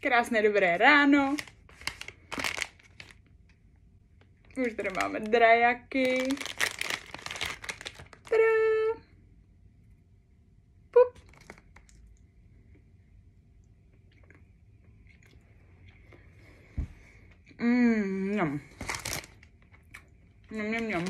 Krásné dobré ráno. Už tady máme drajaky. Tada. Pup. Mňam. Mňam.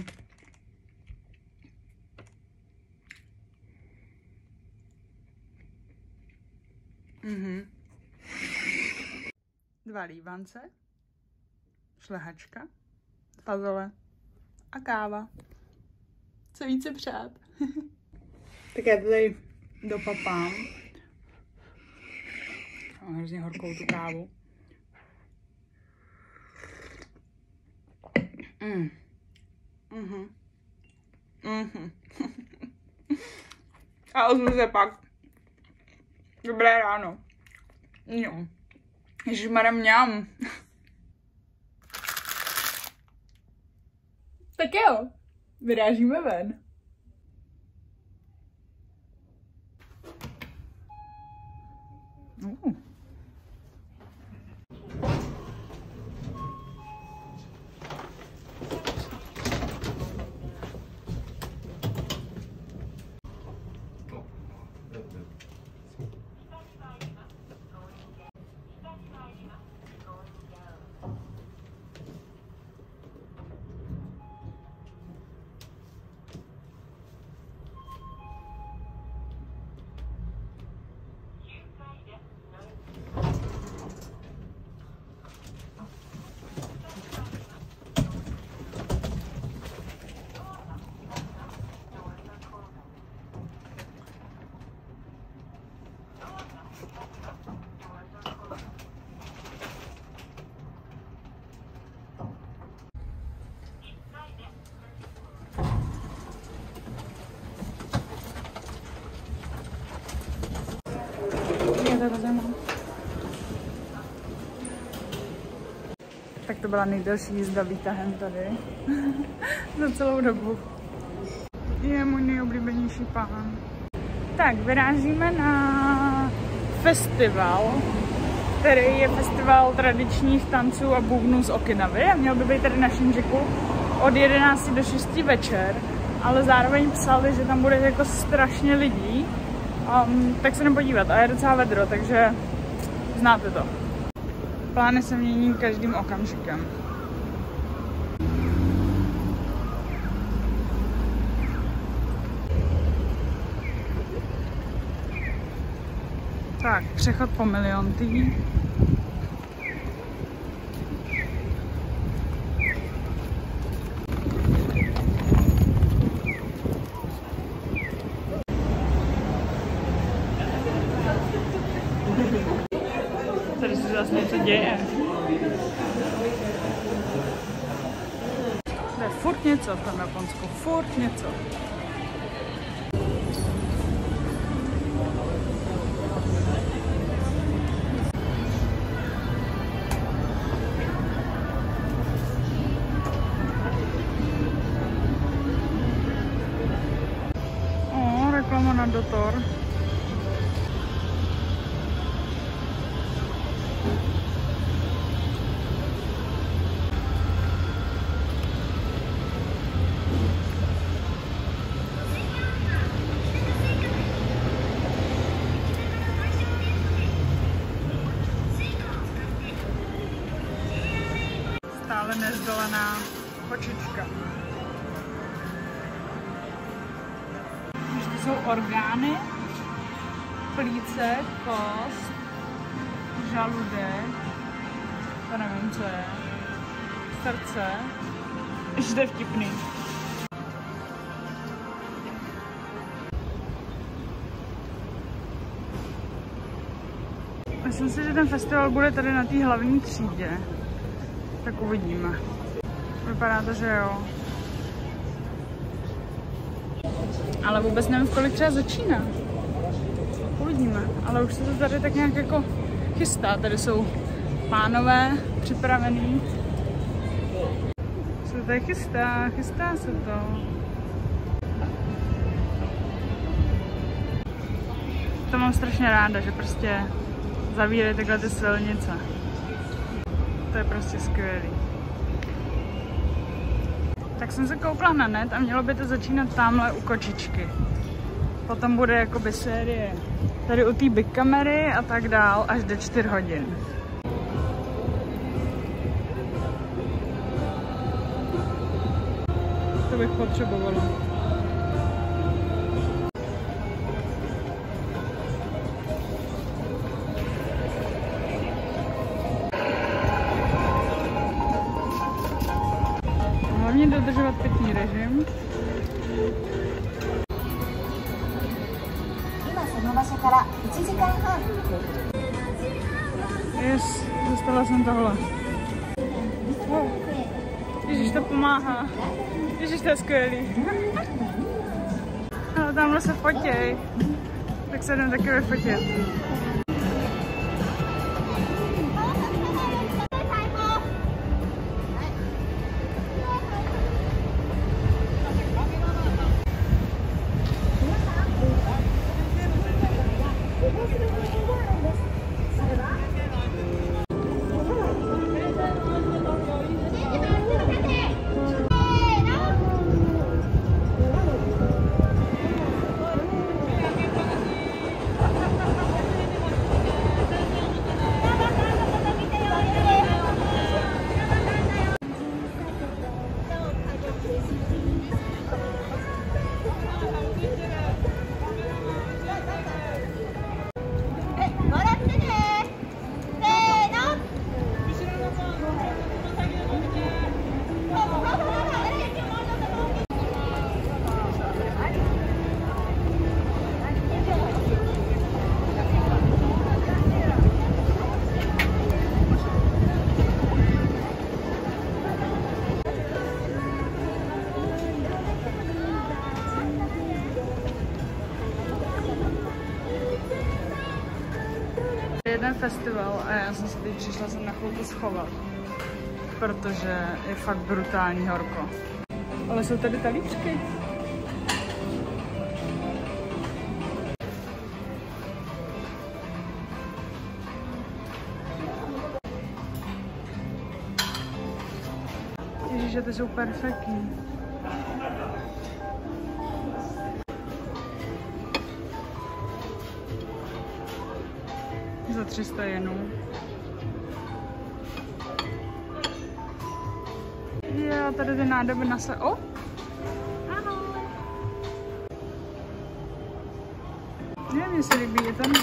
Dva lívance, šlehačka, fazole a káva. Co více přát? Tak já tady dopapám. Mám hrozně horkou tu kávu. A ozvu se pak. Dobré ráno. Jo. Ježišmarja, mňam. Tak jo, vyrážíme ven. Tak to byla nejdelší jízda výtahem tady za celou dobu. Je můj nejoblíbenější pán. Tak, vyrážíme na festival, který je festival tradičních tanců a bubnů z Okinavy a měl by být tady na Shinjuku od 11 do 6 večer, ale zároveň psali, že tam bude jako strašně lidí, tak se jdem podívat a je docela vedro, takže znáte to. Plány se mění každým okamžikem. Tak, přechod po Miliontý. Tady se zase něco děje. To je furt něco v tom Japonsku, furt něco. Reklama na Dotor. Stále nezdolená kočička. Ještě jsou orgány, plíce, kost, žaludek, to nevím, co je, srdce. Ještě to je vtipný. Myslím si, že ten festival bude tady na té hlavní třídě. Tak uvidíme. Vypadá to, že jo. Ale vůbec nevím, v kolik třeba začíná. Uvidíme. Ale už se to tady tak nějak jako chystá. Tady jsou pánové připravený. Se to tady chystá se to. To mám strašně ráda, že prostě zavírají takhle ty silnice. To je prostě skvělý. Tak jsem se koukla na net a mělo by to začínat tamhle u kočičky. Potom bude jakoby série tady u té big kamery a tak dál až do 4 hodin. To bych potřebovala. Hlavně dodržovat pitný režim. Yes, dostala jsem tohle. Oh. Ježiš, to pomáhá. Ježiš, to je skvělý. Ale tamhle se fotěj. Tak se jdem taky vyfotit. Jeden festival a já jsem si teď přišla sem na chvilku schovat, protože je fakt brutální horko. Ale jsou tady talíčky. Ježiže, ty jsou perfektní. Za 300 jenů. Jo, tady ty nádoby na se... O! Ahoj! Ne, mně se líbí, je tenhle.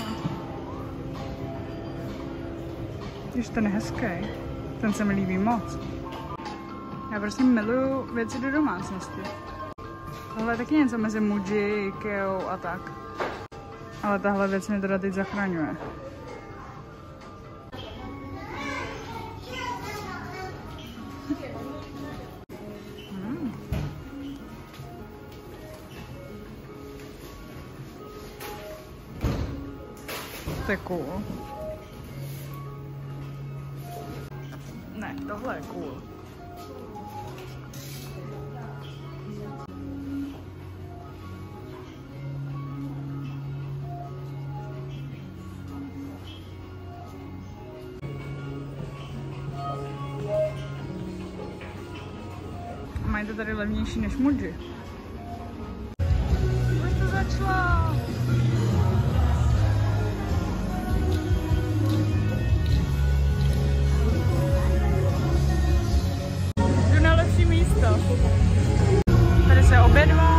Když ten je hezký. Ten se mi líbí moc. Já prostě miluju věci do domácnosti. Tohle je taky něco mezi Muji, Ikeou a tak. Ale tahle věc mě teda teď zachraňuje. To je cool. Ne, tohle je cool. Mají to tady levnější než Muji. Už to začalo. Jdu na lepší místo. Tady se obědvá.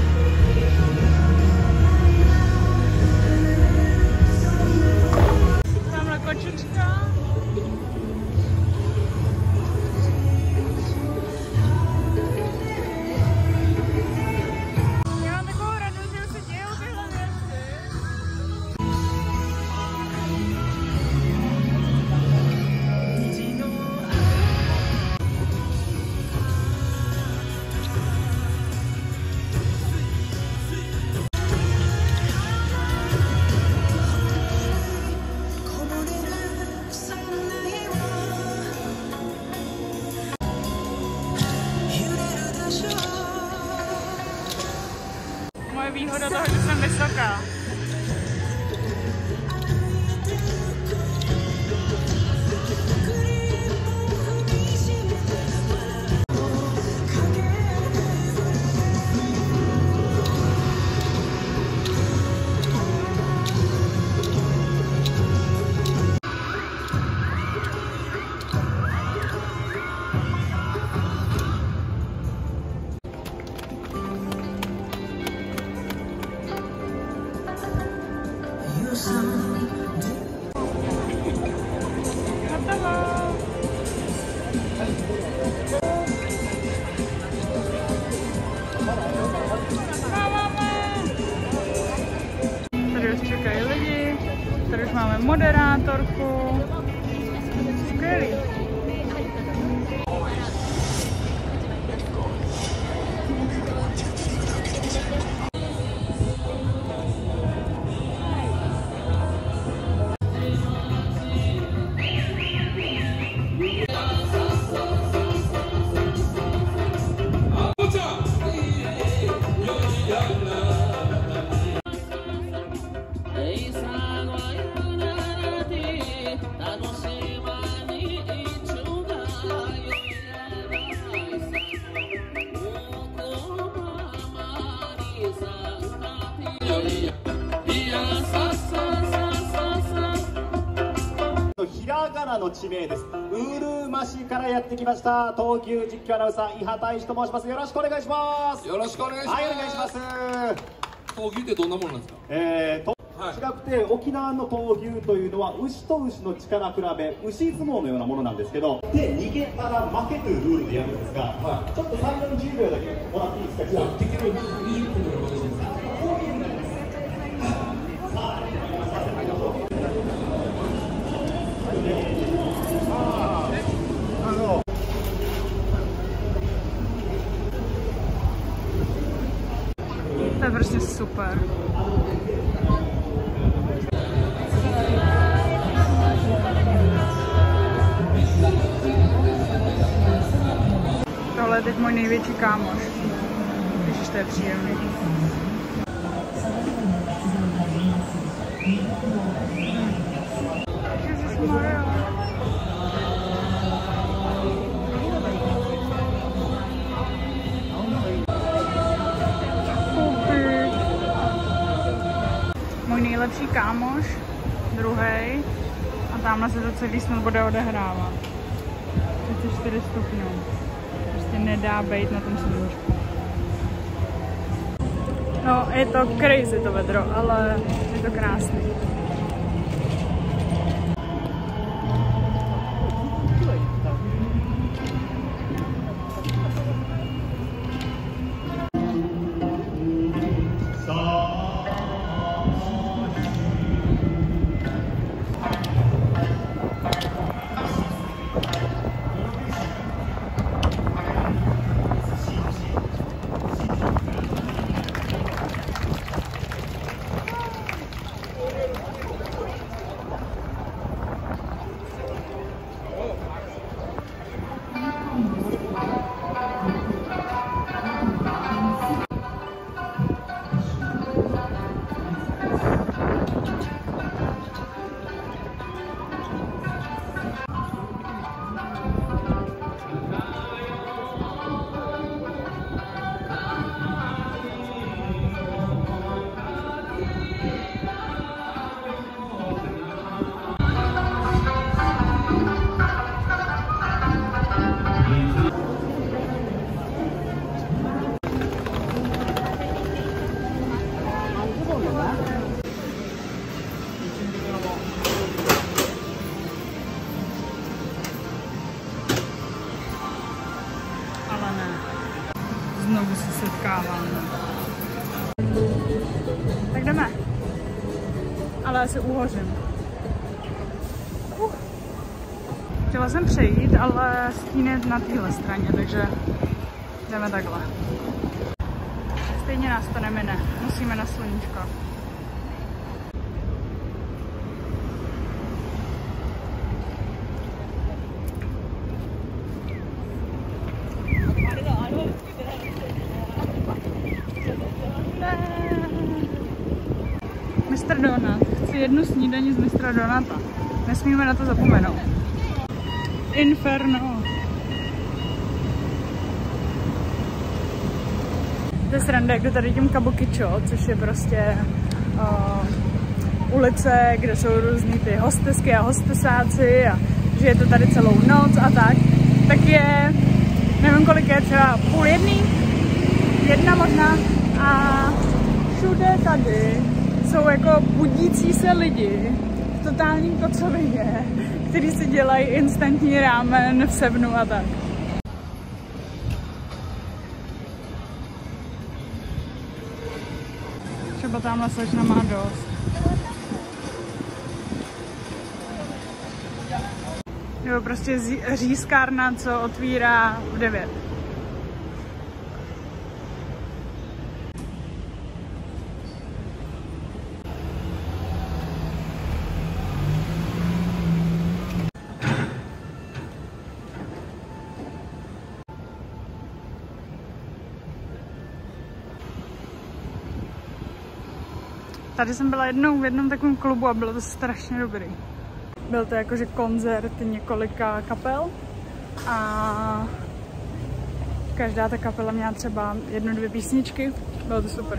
Tamhle kočička. Výhoda toho, že jsem vysoká. の地名です。うるま市からやってきました東急実況アナウンサー伊波大志と申します。よろしくお願いします。 よろしくお願いします。 はい、お願いします。 闘牛ってどんなものなんですか？ 違くて沖縄の闘牛というのは牛と牛の力比べ、牛相撲のようなものなんですけど、で逃げたら負けというルールでやるんですが、ちょっと3、40秒だけもらっていいですか？ できる20分ぐらい私ですか？ To je prostě super. Tohle je teď můj největší kámoš. Ježiš, to je příjemný. Ježišmarja. Můj nejlepší kámoš, druhý, a tamhle se to celý snad bude odehrávat. 34 stupňů. Prostě nedá být na tom sluníčku. No, je to crazy to vedro, ale je to krásný. Znovu se setkáváme. Tak jdeme. Ale asi uhořím. Chtěla jsem přejít, ale stín je na téhle straně, takže jdeme takhle. Stejně nás to nemine. Musíme na sluníčko. Mr. Donut. Chci jednu snídaní z Mistra Donuta. Nesmíme na to zapomenout. Inferno. To je sranda, jak jde tady tím Kabukicho, což je prostě ulice, kde jsou různý ty hostesky a hostesáci a že je to tady celou noc a tak. Tak je, nevím kolik je, třeba 12:30, možná, a všude tady jsou jako budící se lidi v totálním kocovině, kteří si dělají instantní rámen v Sevnu a tak. Třeba tamhle slečna má dost. Nebo prostě řízkárna, co otvírá v 9. Tady jsem byla jednou v jednom takovém klubu a bylo to strašně dobrý. Byl to jakože koncert několika kapel a každá ta kapela měla třeba 1-2 písničky. Bylo to super.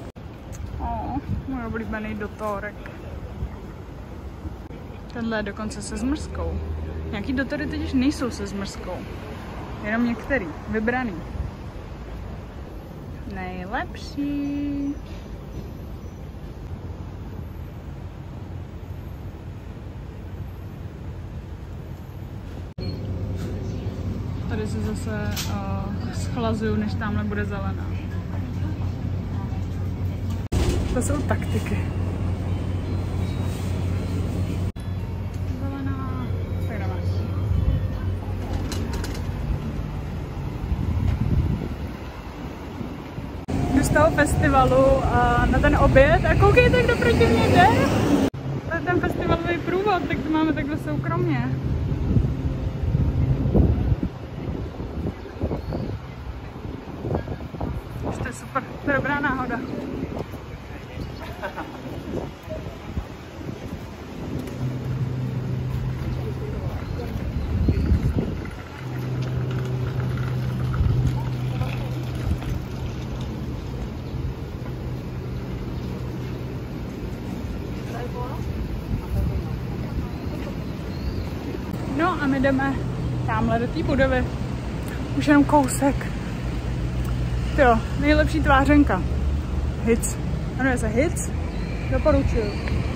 Můj oblíbený Dotórek. Tenhle je dokonce se zmrzkou. Nějaký dotory totiž nejsou se zmrzkou. Jenom některý, vybraný. Nejlepší. Tady se zase schlazuju, než tamhle bude zelená. To jsou taktiky. Zelená. Tak jdeme. Jdu z toho festivalu na ten oběd a koukejte, kdo proti mě jde. To je ten festivalový průvod, tak to máme takhle soukromně. To je super, to je dobrá náhoda. No a my jdeme tamhle do té budovy. Už jenom kousek. Jo, nejlepší tvářenka. Hits. Jmenuje se Hits. Doporučuju.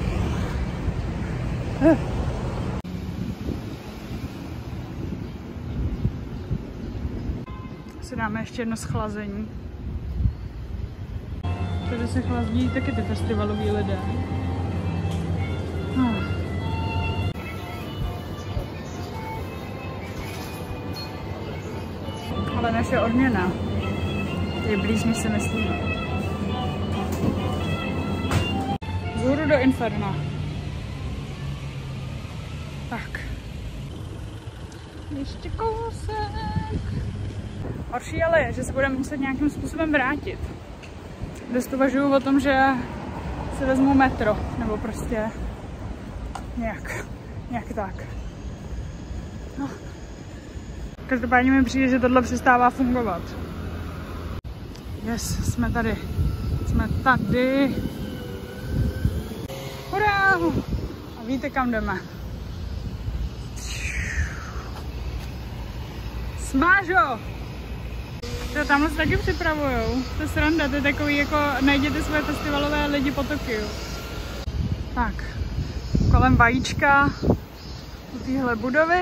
Si dáme ještě jedno schlazení. Tady se chlazdí taky ty festivaloví lidé. Ale naše odměna je blíž, než si myslíme. Vzhůru do Inferna. Tak. Ještě kousek. Horší ale je, že se budeme muset nějakým způsobem vrátit. Dnes uvažuju o tom, že si vezmu metro, nebo prostě nějak tak. No. Každopádně mi přijde, že tohle přestává fungovat. Yes, jsme tady. Jsme tady. Hurá! A víte, kam jdeme? Smážo! To tamhle se taky připravujou. To je sranda, to je takový jako najděte svoje festivalové lidi po Tokiu. Tak, kolem vajíčka u téhle budovy.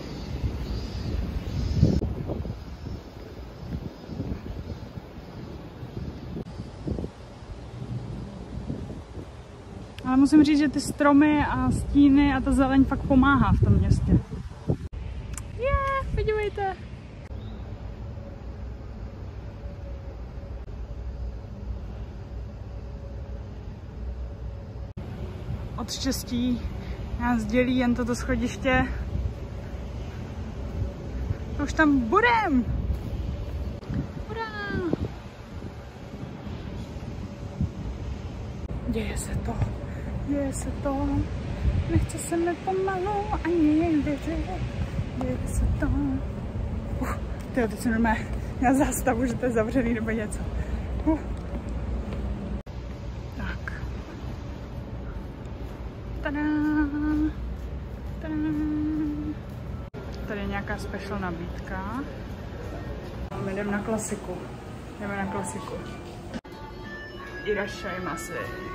Ale musím říct, že ty stromy a stíny a ta zeleň fakt pomáhá v tom městě. Podívejte. Od štěstí nás dělí jen toto schodiště. A už tam budem. Hurá. Děje se to. Děje se to. Nechce se mi pomalu ani jen věřit. Děje se to. Tyjo, teď se normálně na zástavu, že to je zavřený nebo něco. Tak. Tada. Tada. Tady je nějaká special nabídka. My jdeme na klasiku. Jdeme na klasiku. Irašajmasu.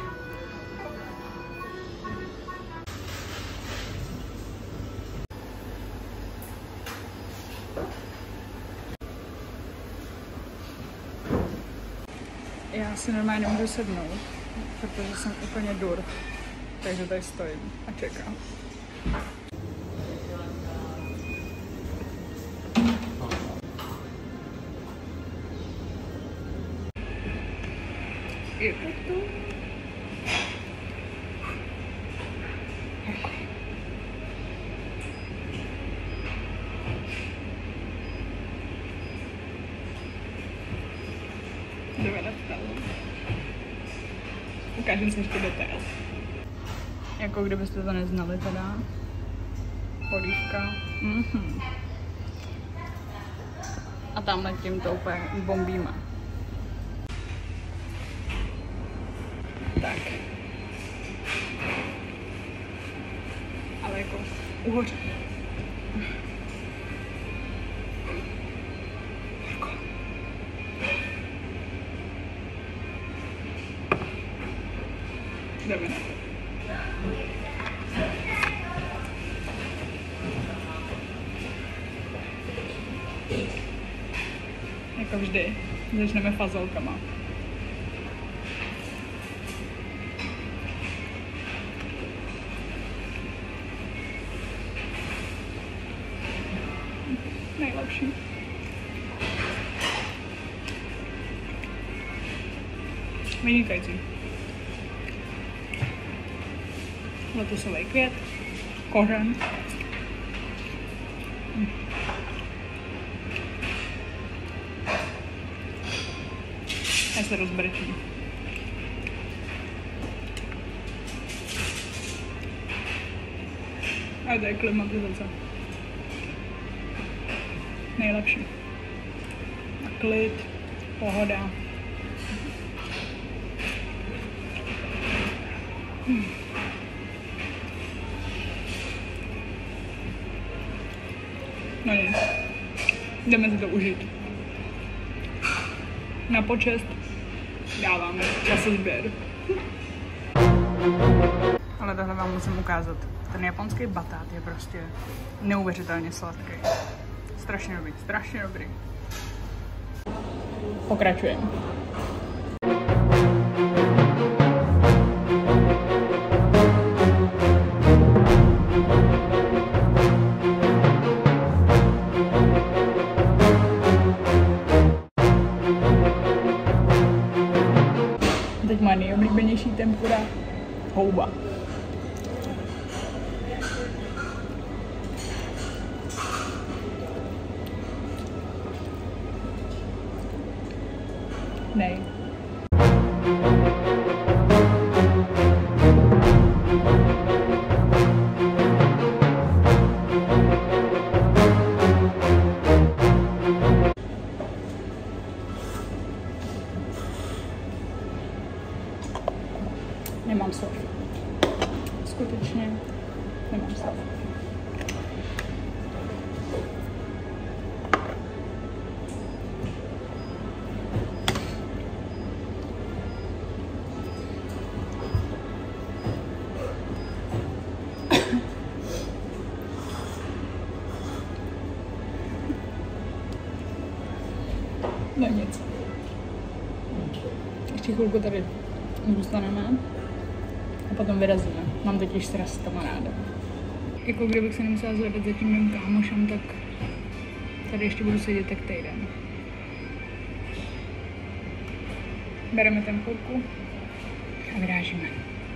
Já si normálně nemůžu sednout, protože jsem úplně dur. Takže tady stojím a čekám. Je to tu? Jdeme na stavu. Ukážem si ještě detail. Jako kdybyste to neznali teda. Polívka. A tamhle tím to úplně bombíme. Tak. Ale jako uhoře. Jdeme. Jako vždy, začneme fazolkama. Nejlepší. Vynikající. Letusový květ, kořen. A se rozbrečí. A to je klimatizace. Nejlepší. A klid, pohoda. No nic. Jdeme si to užít. Na počest dáváme časozběr. Ale tohle vám musím ukázat. Ten japonský batát je prostě neuvěřitelně sladký. Strašně dobrý, strašně dobrý. Pokračujeme. Teď má nejoblíbenější tempura houba. Nej. Nemám slov. Skutečně nemám slov. No nic. Ještě chvilku tady zůstaneme a potom vyrazíme. Mám totiž sraz s kamarádem. Jako kdybych se nemusela zvedat za tím mým kámošem, tak tady ještě budu sedět tak týden. Bereme tempurku a vyrážíme.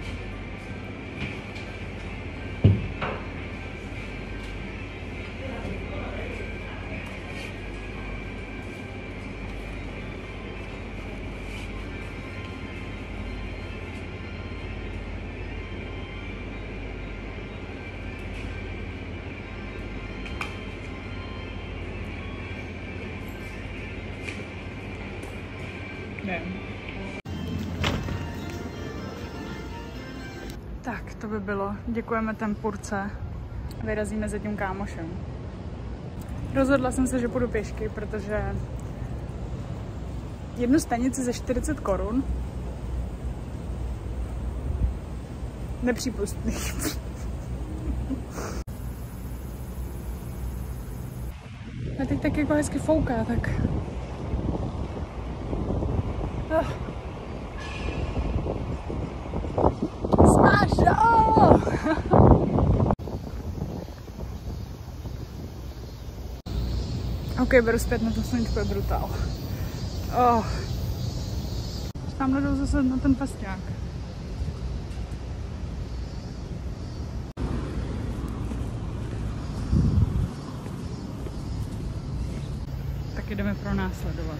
Tak, to by bylo. Děkujeme tempurce. Vyrazíme za tím kámošem. Rozhodla jsem se, že půjdu pěšky, protože jednu stanici za 40 korun nepřípustný. A teď tak jako hezky fouká, tak... Ok, beru zpět, na to sluníčko je brutál. Tamhle jdou zase na ten pasťák. Tak jdeme pronásledovat.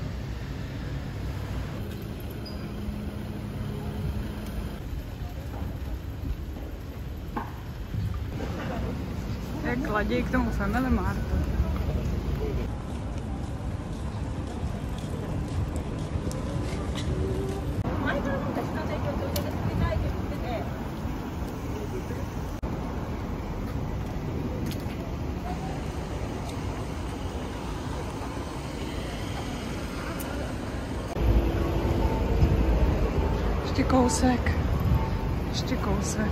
Jak ladí k tomu Family Martu. Ještě kousek ještě kousek.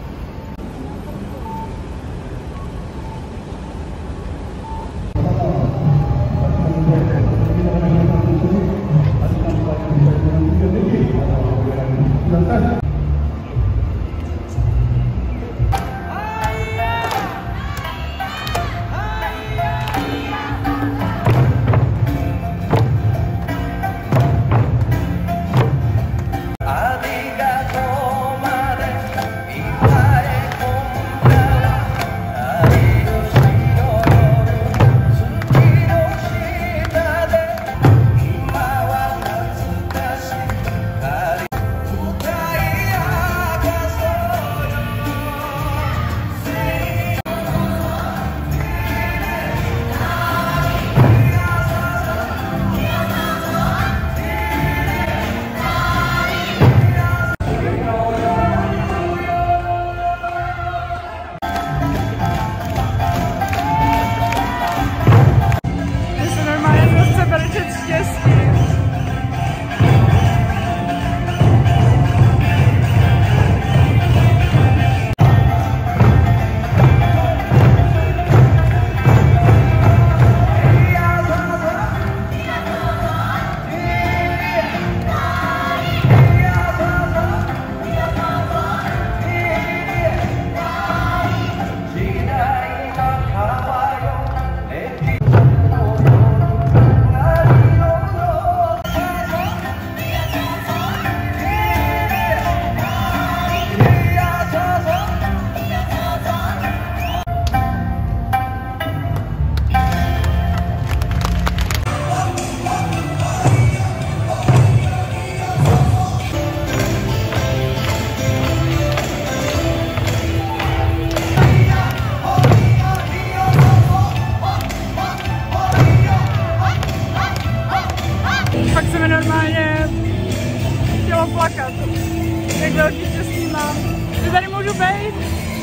Plakat. Jak velký štěstí mám. Že tady můžu být.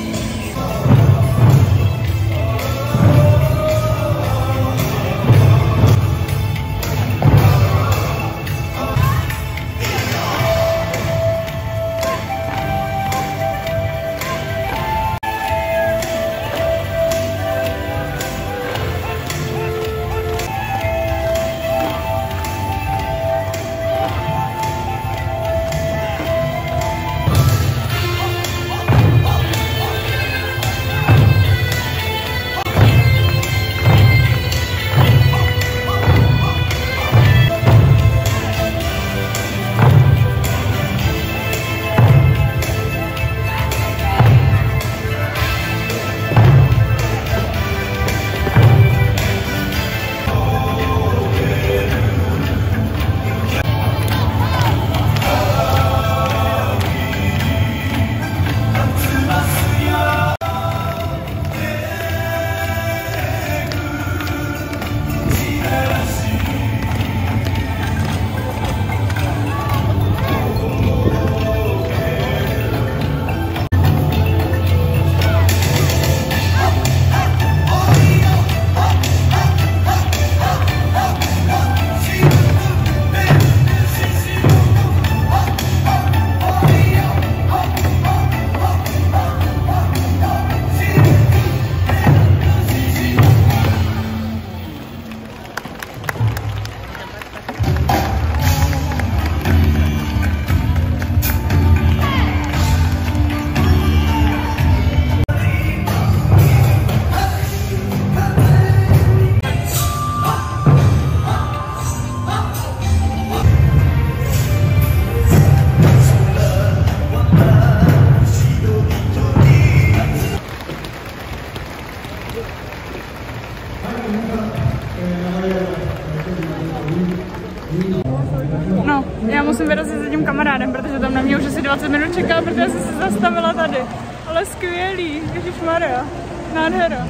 No, já musím vyrazit za tím kamarádem, protože tam na mě už asi 20 minut čeká, protože jsem se zastavila tady. Ale skvělý, ježišmarja, nádhera.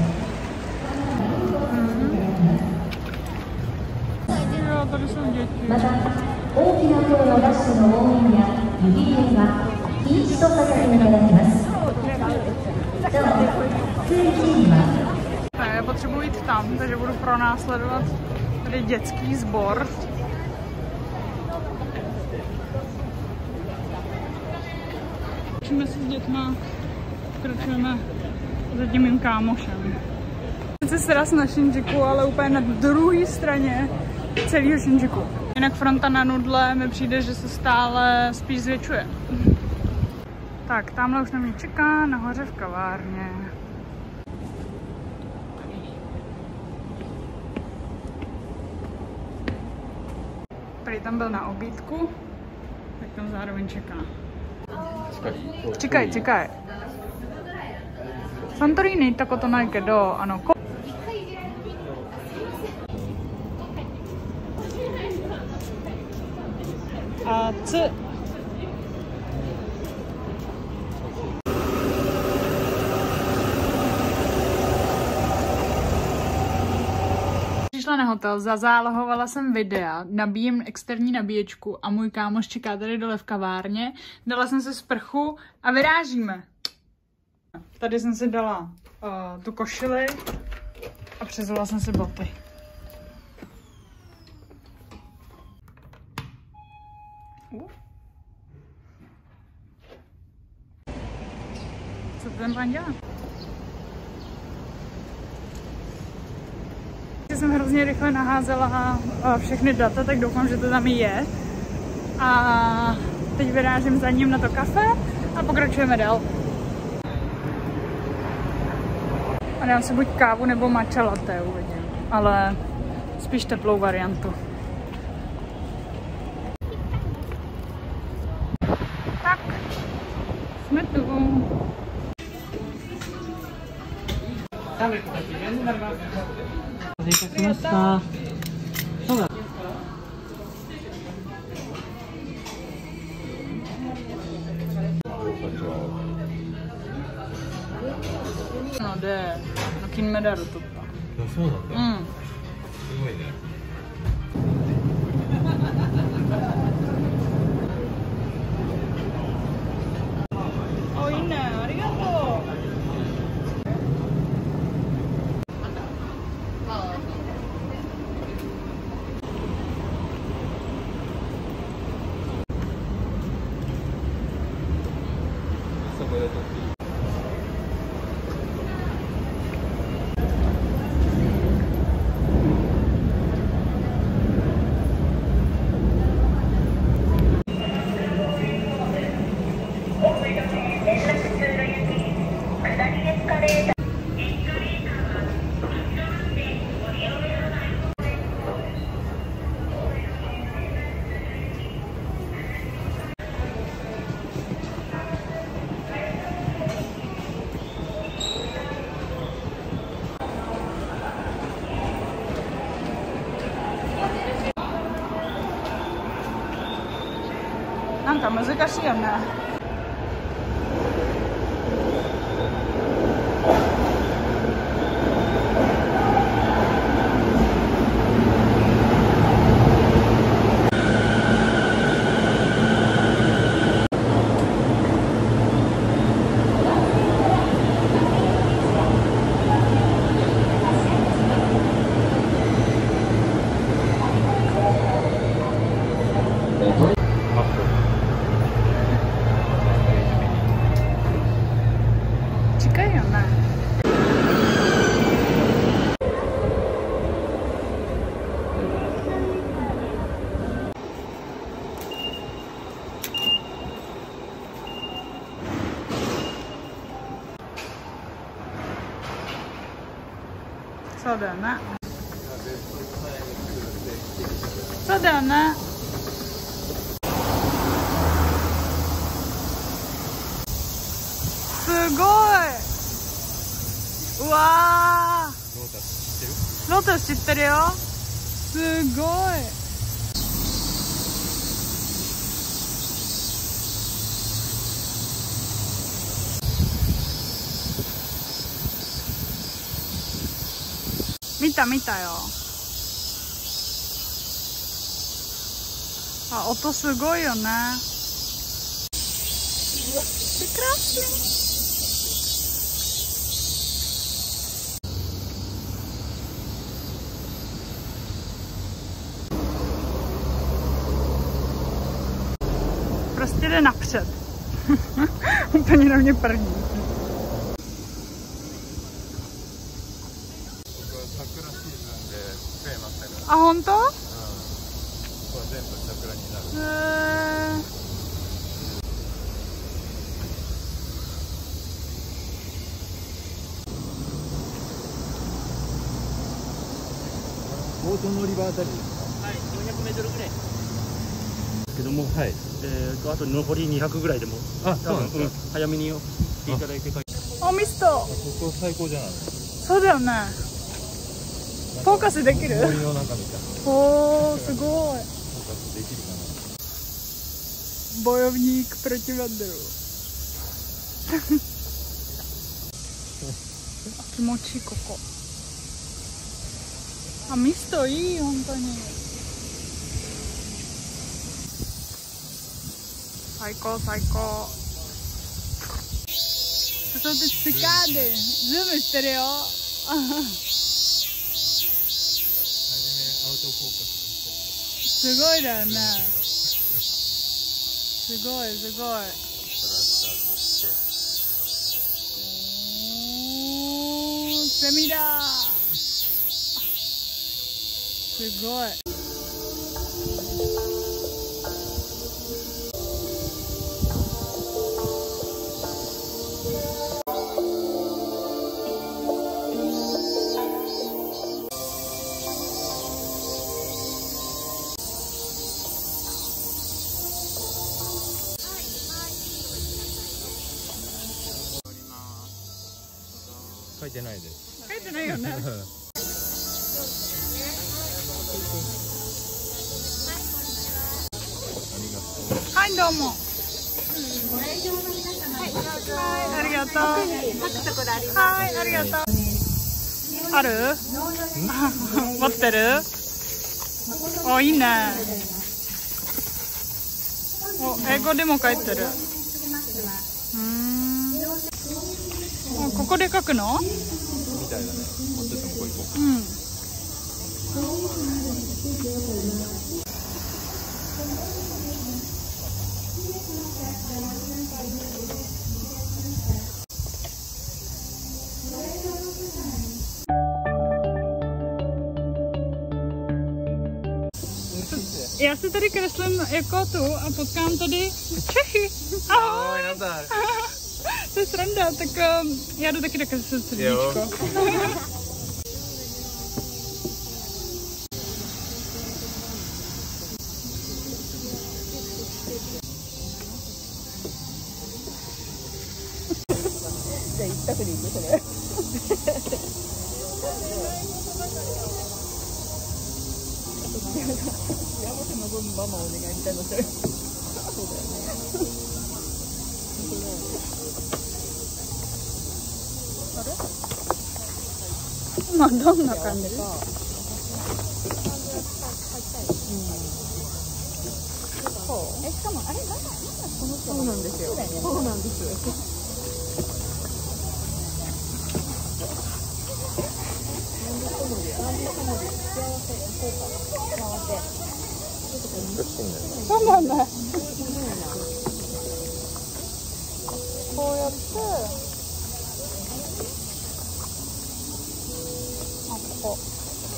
Jo, tady jsou děti. Já potřebuji jít tam, takže budu pronásledovat tady dětský sbor. Učíme si s dětma, pokračujeme za tím mým kámošem. Sice sraz na Shinjuku, ale úplně na druhé straně celého Shinjuku. Jinak fronta na nudle mi přijde, že se stále spíš zvětšuje. Tak, tamhle už na mě čeká, nahoře v kavárně. Tady tam byl na obídku, tak tam zároveň čeká. Čekaj. Santorini takotoないけど、熱っ。Přišla na hotel, zazálohovala jsem videa, nabíjím externí nabíječku a můj kámoš čeká tady dole v kavárně. Dala jsem si sprchu a vyrážíme. Tady jsem si dala tu košili a převzala jsem si boty. Co ten pán dělá? Jsem hrozně rychle naházela všechny data, tak doufám, že to tam je. A teď vyrážím za ním na to kafe a pokračujeme dál. A dám si buď kávu nebo matcha latte, uvidím. Ale spíš teplou variantu. Tak, jsme tu. No de, no Kinmedaru取った。そうなんだ。うん。すごいね。お、いいね。ありがとう。なんか難しいよね。そうだよね。そうだよね。すごい。うわー。ロータス知ってるよ。すごい。見たよ。あ、音すごいよね。Прекрасный. Prostě jde napřed. Úplně na mě první. A hon to? ボート乗り場あたりですか。はい、400メートルぐらい。けども、はい。あと残り200ぐらいでも、多分早めにしていただいて。 おミスト。 ここ最高じゃない。 そうだよね。フォーカスできる？ 森の中みたいな。 おー、すごい。 フォーカスできるかな。 Bojovník proti vedru. 気持ちいいここ。あ、ミストいい、本当に。最高最高。ちょっとつかんで、ズームしてるよ。 はじめアウトフォーカス。 すごいだよね。すごいすごい。おー、セミだ。すごい。 書いてないです。 書いてないよね。はい、どうも。はい、ありがとう。はい、ありがとう。ある？持ってる？お、いいね。お、英語でも書いてる。ここで書くの？ みたいだね。持っててもこう行こう。 うん。Já si tady kreslím jako tu a potkám tady Čechy. Ahoj. Ahoj, nazdar. To je sranda, tak já jdu taky nakreslit srdíčko.今どんな感じ？しかもあれまだこのそうなんですよ。そうなんですよ。そうなんだ。こうやって。ここ。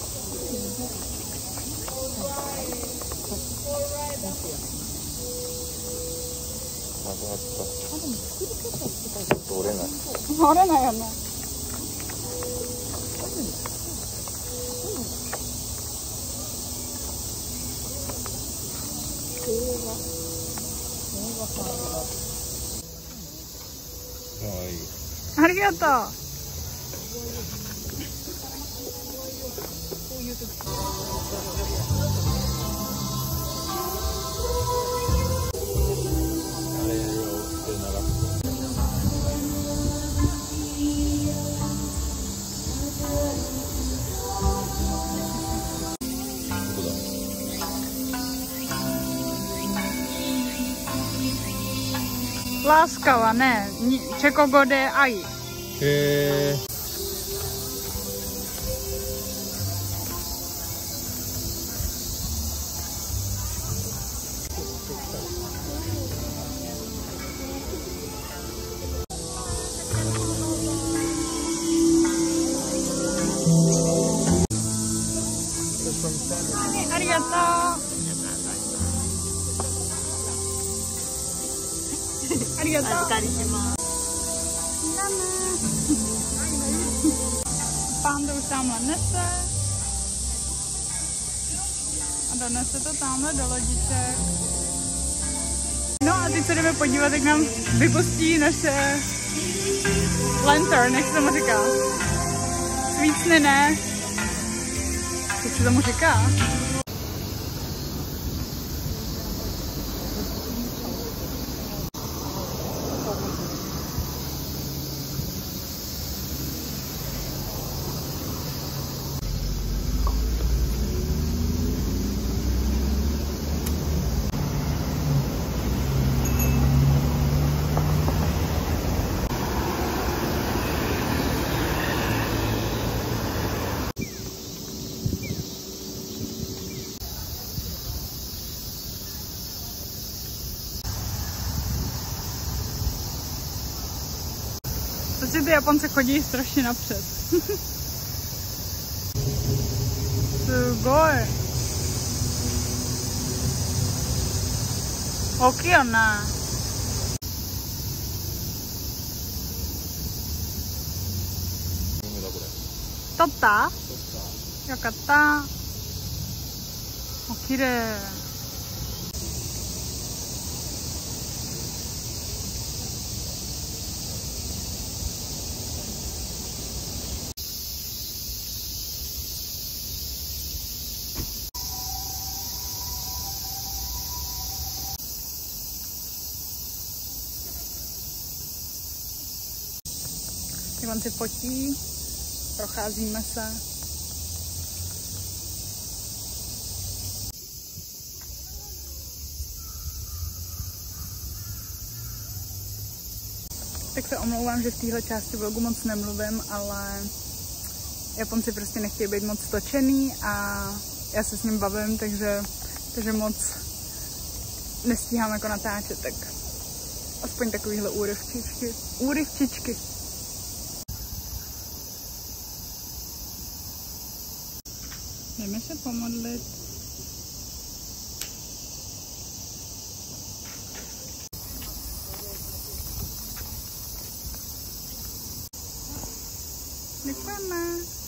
折れない。 折れないよね。ありがとう。ラスカはね、チェコ語で愛。 へえ。 ありがとう。ありがとう。お預かりします。Pán to už tamhle nese. A donese to tamhle do lodiček. No a teď se jdeme podívat, jak nám vypustí naše lantern, jak se tomu říká. Svícny ne. Jak se tomu říká? Prostě ty Japonci chodí strašně napřed. Sugoi. Okiona. Totta? Yokatta. O, kirei. Tak on si fotí, procházíme se. Tak se omlouvám, že v téhle části vlogu moc nemluvím, ale Japonci prostě nechtějí být moc točený a já se s ním bavím, takže moc nestíhám jako natáčet, tak aspoň takovýhle úryvčičky. Jdeme se pomodlit. Děkujeme.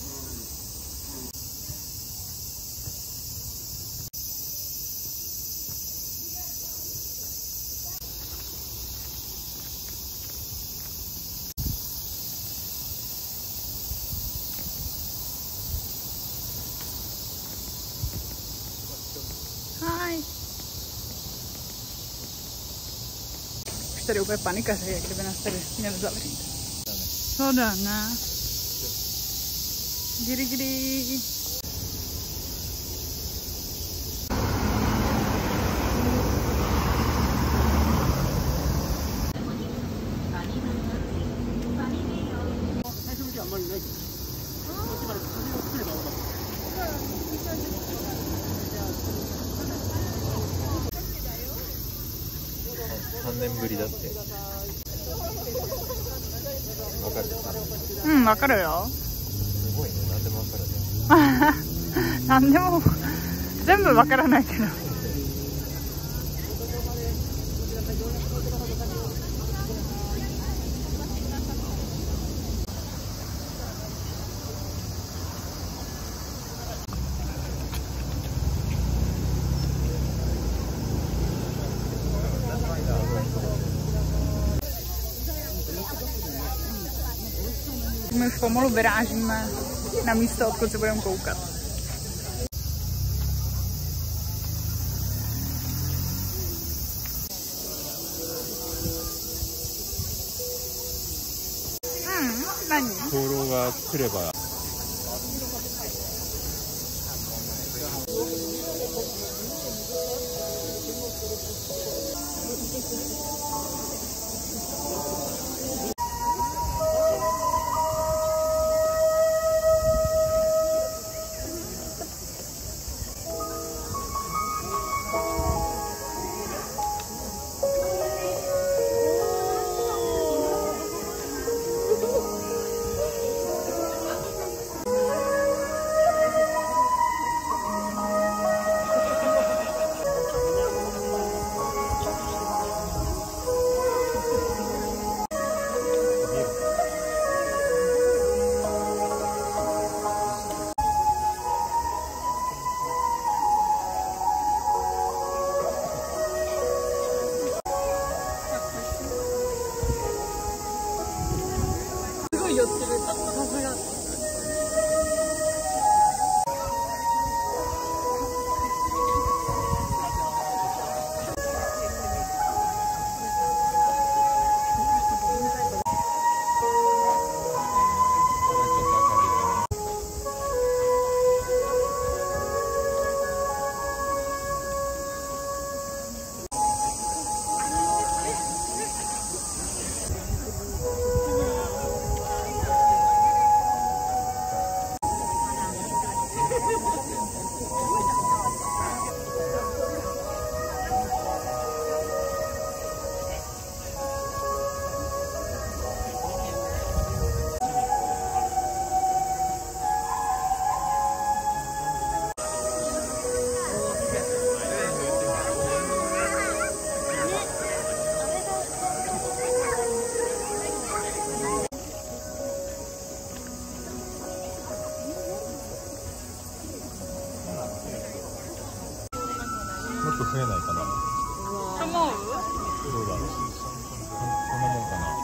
Už tady úplně panikaři, jak kdyby nás tady měli zavřít. Soda, ne? Giri. 3年ぶりだって。わかる？ うん、わかるよ。 すごいね、何でもわかるね。 何でも全部わからないけど。My už pomalu vyrážíme na místo, odkud se budeme koukat. Nani? 灯籠が来れば。 っと増えないかな。 と思う？ そうだね。こんなもんかな。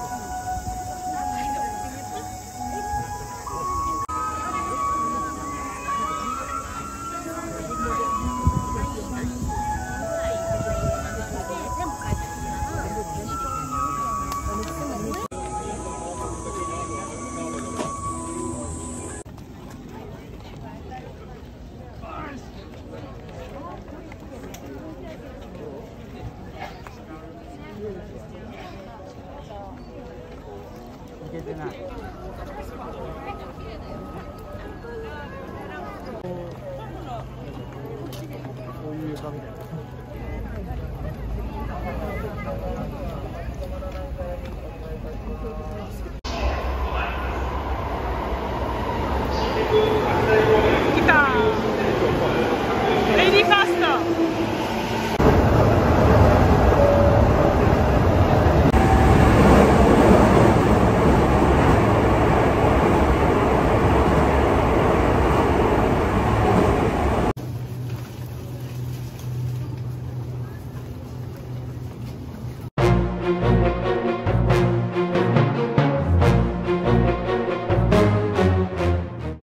いけてない。 こういう床みたいな。